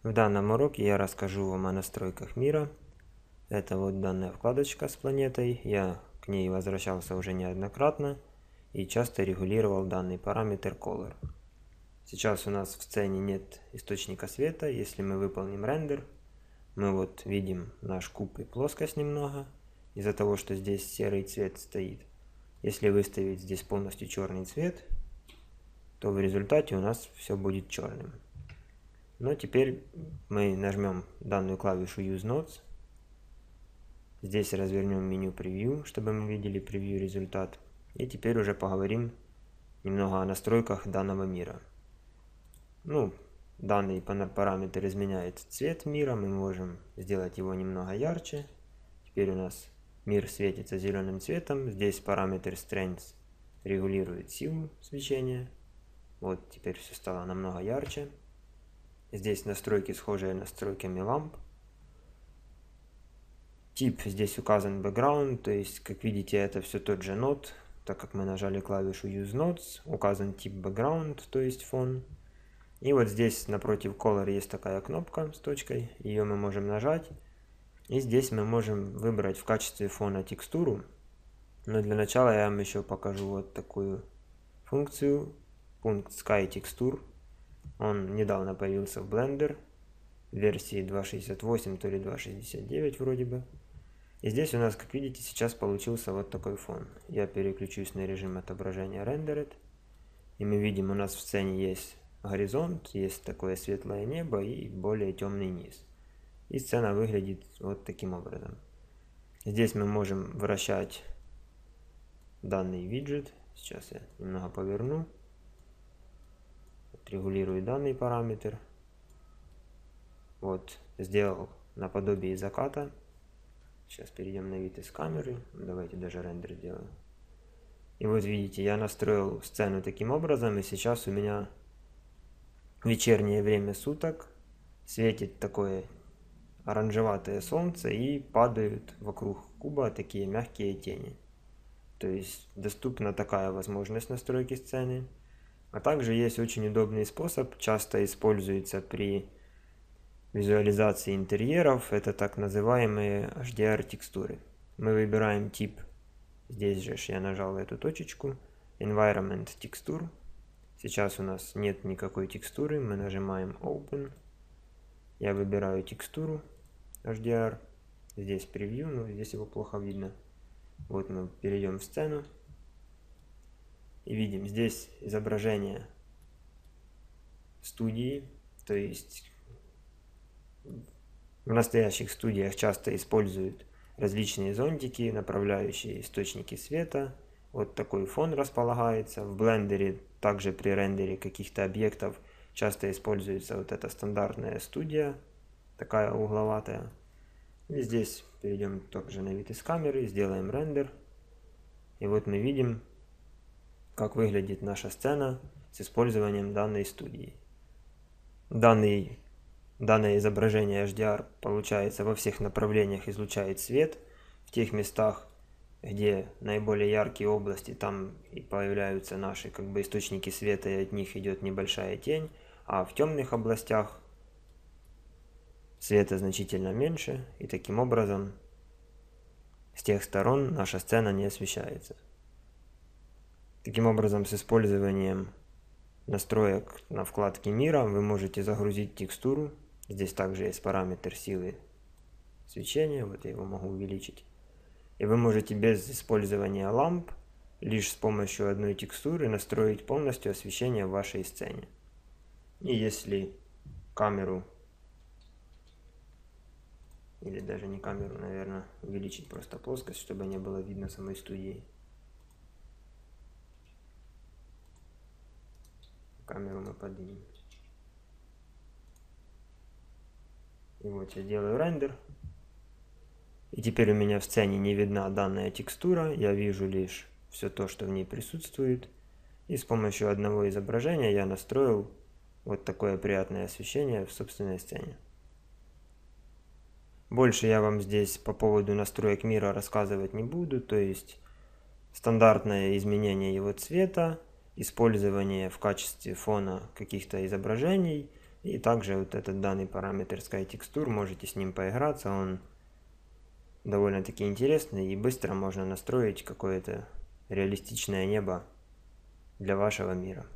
В данном уроке я расскажу вам о настройках мира. Это вот данная вкладочка с планетой. Я к ней возвращался уже неоднократно и часто регулировал данный параметр Color. Сейчас у нас в сцене нет источника света. Если мы выполним рендер, мы вот видим наш куб и плоскость немного, из-за того, что здесь серый цвет стоит. Если выставить здесь полностью черный цвет, то в результате у нас все будет черным. Но теперь мы нажмем данную клавишу Use Nodes. Здесь развернем меню Preview, чтобы мы видели превью результат. И теперь уже поговорим немного о настройках данного мира. Данный параметр изменяет цвет мира. Мы можем сделать его немного ярче. Теперь у нас мир светится зеленым цветом. Здесь параметр Strength регулирует силу свечения. Вот теперь все стало намного ярче. Здесь настройки схожие с настройками ламп. Тип здесь указан background, то есть, как видите, это все тот же нод. Так как мы нажали клавишу Use Nodes, указан тип background, то есть фон. И вот здесь напротив Color есть такая кнопка с точкой, ее мы можем нажать. И здесь мы можем выбрать в качестве фона текстуру. Но для начала я вам еще покажу вот такую функцию, пункт Sky Texture. Он недавно появился в Blender, в версии 2.68, то ли 2.69 вроде бы. И здесь у нас, как видите, сейчас получился вот такой фон. Я переключусь на режим отображения Rendered. И мы видим, у нас в сцене есть горизонт, есть такое светлое небо и более темный низ. И сцена выглядит вот таким образом. Здесь мы можем вращать данный виджет. Сейчас я немного поверну. Регулирую данный параметр. Вот, сделал наподобие заката. Сейчас перейдем на вид из камеры. Давайте даже рендер сделаем. И вот видите, я настроил сцену таким образом, и сейчас у меня вечернее время суток, светит такое оранжеватое солнце и падают вокруг куба такие мягкие тени. То есть доступна такая возможность настройки сцены. А также есть очень удобный способ, часто используется при визуализации интерьеров, это так называемые HDR текстуры. Мы выбираем тип, здесь же я нажал эту точечку, Environment Texture. Сейчас у нас нет никакой текстуры, мы нажимаем Open. Я выбираю текстуру HDR, здесь превью, но здесь его плохо видно. Вот мы перейдем в сцену. И видим здесь изображение студии, то есть в настоящих студиях часто используют различные зонтики, направляющие источники света. Вот такой фон располагается. В блендере, также при рендере каких-то объектов, часто используется вот эта стандартная студия, такая угловатая. И здесь перейдем также на вид из камеры, сделаем рендер. И вот мы видим, как выглядит наша сцена с использованием данной студии. Данное изображение HDR получается во всех направлениях, излучает свет. В тех местах, где наиболее яркие области, там и появляются наши источники света, и от них идет небольшая тень. А в темных областях света значительно меньше, и таким образом с тех сторон наша сцена не освещается. Таким образом, с использованием настроек на вкладке мира вы можете загрузить текстуру. Здесь также есть параметр силы свечения, вот я его могу увеличить. И вы можете без использования ламп, лишь с помощью одной текстуры настроить полностью освещение в вашей сцене. И если камеру, или даже не камеру, наверное, увеличить просто плоскость, чтобы не было видно самой студии. Камеру мы поднимем. И вот я делаю рендер. И теперь у меня в сцене не видна данная текстура. Я вижу лишь все то, что в ней присутствует. И с помощью одного изображения я настроил вот такое приятное освещение в собственной сцене. Больше я вам здесь по поводу настроек мира рассказывать не буду. То есть стандартное изменение его цвета, использование в качестве фона каких-то изображений, И также вот этот данный параметр SkyTexture, можете с ним поиграться, он довольно-таки интересный и быстро можно настроить какое-то реалистичное небо для вашего мира.